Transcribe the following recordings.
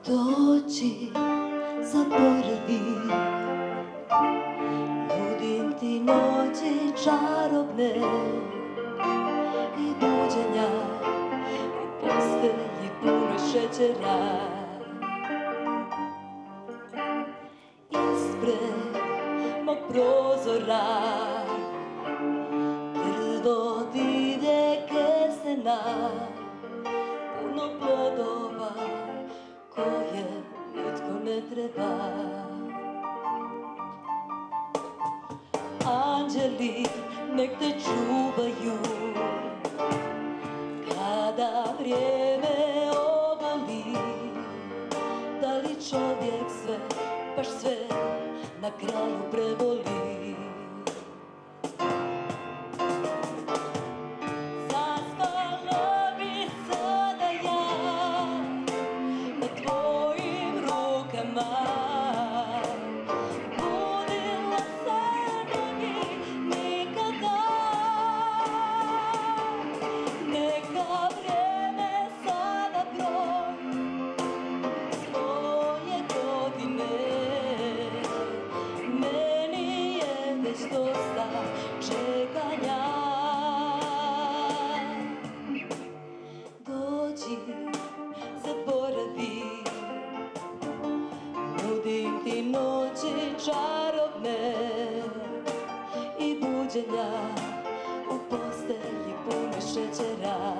Dođi, zaboravi, nudim ti noći čarobne i buđenja u postelji punoj šećera. Ispred mog prozora drvo divlje kesena, puno plodova koje nitko ne treba. Anđeli nek te čuvaju kada vrijeme oboli. Da li čovjek sve, baš sve na kraju prevoli? Zaspala bi sada ja na tvojim rukama, budila se ne bi nikada. Neka vrijeme sada broj svoje godine, meni je već dosta čekanja. Dođi, zaboravi, nudim ti noći čarobne i buđenja u postelji punoj šećera.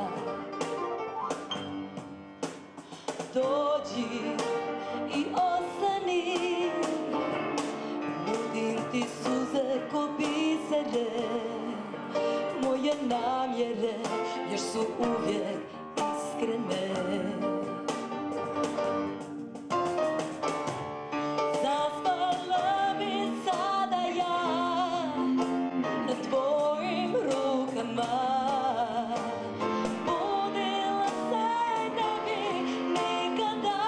Dođi i ostani, nudim ti suze ko bisere. Moje namjere još su uvijek iskrene. Zaspala bi sada ja na tvojim rukama, budila se ne bi nikada.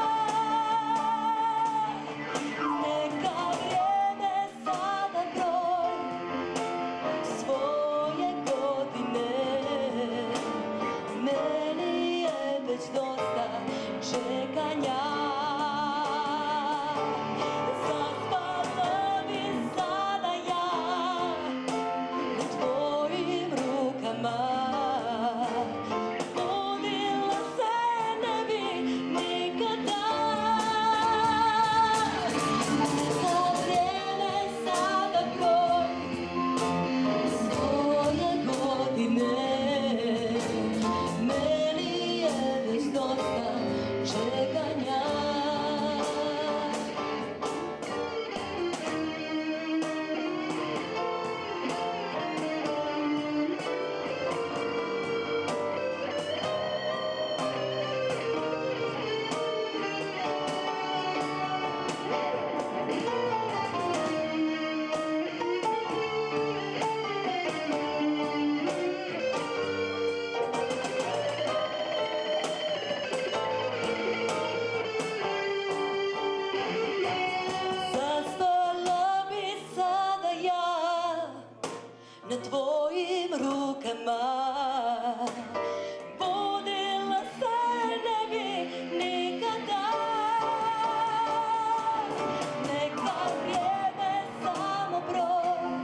Neka vrijeme sada broj svoje godine, meni je već dosta čekanja. Zaspala bi sada ja na tvojim rukama, budila se ne bi nikada. Neka vrijeme sada broj svoje godine, meni je već dosta čekanja. Zaspala bi sada ja na tvojim rukama, budila se ne bi nikada. Neka vrijeme samo broj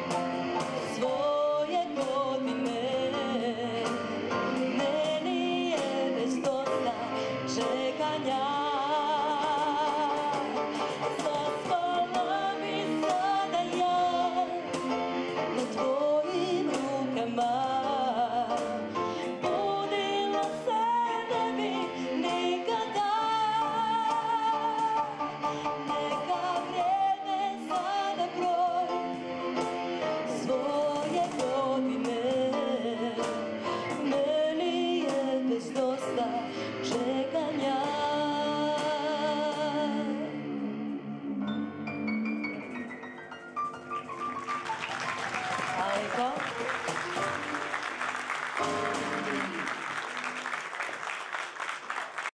svoje godine, meni je već dosta čekanja. Zaspala bi sada ja na tvojim rukama, budila se ne bi nikada. Neka vrijeme sada broj svoje godine, meni je već dosta čekanja. Hvala lijepo.